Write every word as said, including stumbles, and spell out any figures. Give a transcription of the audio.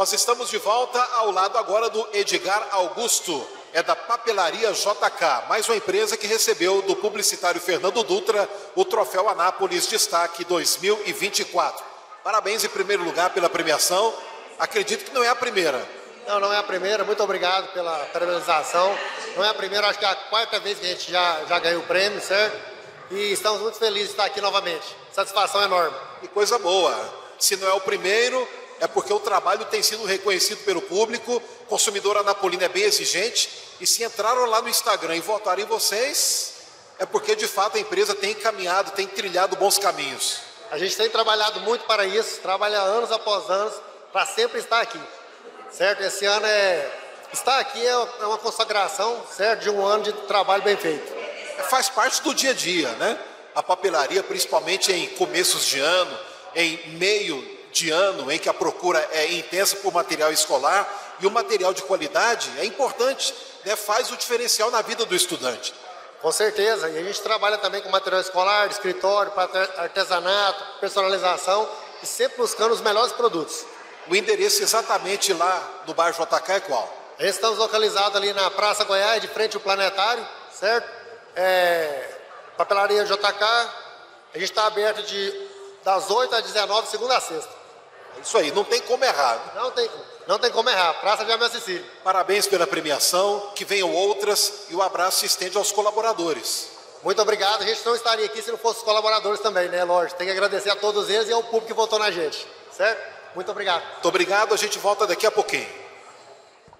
Nós estamos de volta ao lado agora do Edgar Augusto, é da Papelaria J K, mais uma empresa que recebeu do publicitário Fernando Dutra o Troféu Anápolis Destaque dois mil e vinte e quatro. Parabéns em primeiro lugar pela premiação, acredito que não é a primeira. Não, não é a primeira, muito obrigado pela parabenização. Não é a primeira, acho que é a quarta vez que a gente já, já ganhou o prêmio, certo? E estamos muito felizes de estar aqui novamente. Satisfação enorme. Que coisa boa. Se não é o primeiro, é porque o trabalho tem sido reconhecido pelo público, o consumidor anapolino é bem exigente, e se entraram lá no Instagram e votaram em vocês, é porque de fato a empresa tem caminhado, tem trilhado bons caminhos. A gente tem trabalhado muito para isso, trabalha anos após anos, para sempre estar aqui, certo? Esse ano é... Estar aqui é uma consagração, certo? De um ano de trabalho bem feito. Faz parte do dia a dia, né? A papelaria, principalmente em começos de ano, em meio de ano, em que a procura é intensa por material escolar, e o material de qualidade é importante, né? Faz o diferencial na vida do estudante. Com certeza, e a gente trabalha também com material escolar, de escritório, para artesanato, personalização, e sempre buscando os melhores produtos. O endereço exatamente lá no bairro J K é qual? Estamos localizados ali na Praça Goiás, de frente ao Planetário, certo? É, Papelaria J K, a gente está aberto de, das oito às dezenove, segunda a sexta. É isso aí, não tem como errar. Não tem, não tem como errar, Praça de Amel Cecílio. Parabéns pela premiação, que venham outras, e o abraço se estende aos colaboradores. Muito obrigado, a gente não estaria aqui se não fosse os colaboradores também, né? Lógico, tem que agradecer a todos eles e ao público que votou na gente, certo? Muito obrigado. Muito obrigado, a gente volta daqui a pouquinho.